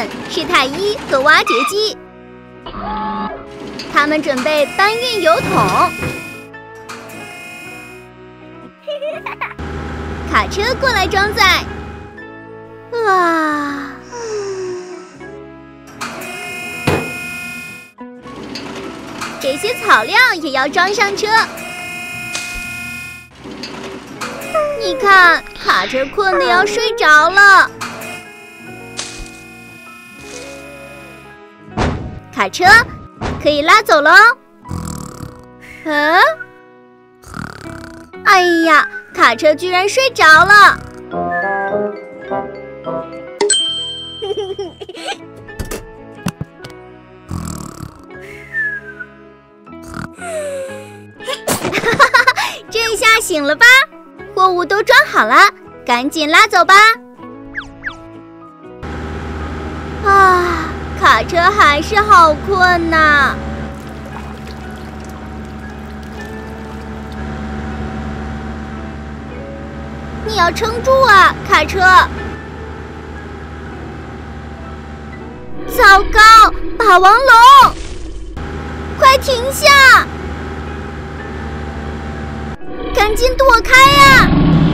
们是太一和挖掘机，他们准备搬运油桶。卡车过来装载。哇！这些草料也要装上车。你看，卡车困得要睡着了。卡车可以拉走喽。嗯？哎呀，卡车居然睡着了。这下醒了吧？货物都装好了，赶紧拉走吧。啊，卡车还是好困呐。你要撑住啊，卡车！糟糕，霸王龙！快停下！赶紧躲开呀！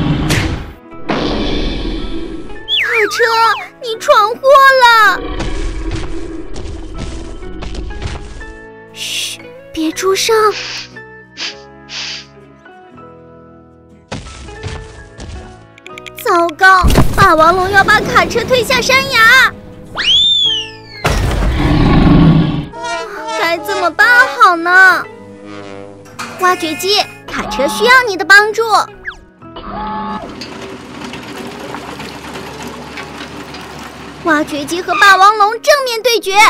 卡车，你闯祸了！嘘，别出声。糟糕，霸王龙要把卡车推下山崖，该怎么办好呢？挖掘机，卡车需要你的帮助。挖掘机和霸王龙正面对决。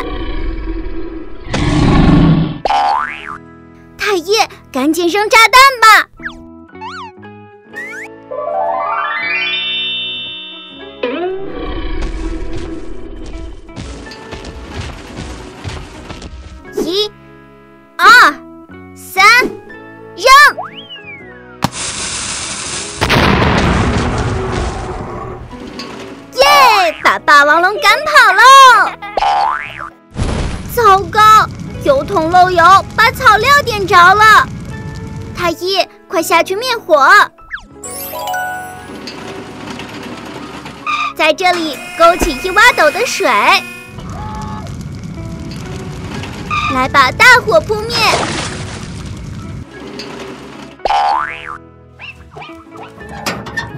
太一，赶紧扔炸弹吧！1、2、3，扔！耶，把霸王龙赶跑喽！糟糕，油桶漏油，把草料点着了。太一，快下去灭火！在这里勾起1挖斗的水。来把大火扑灭！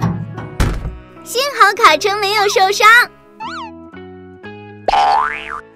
幸好卡车没有受伤。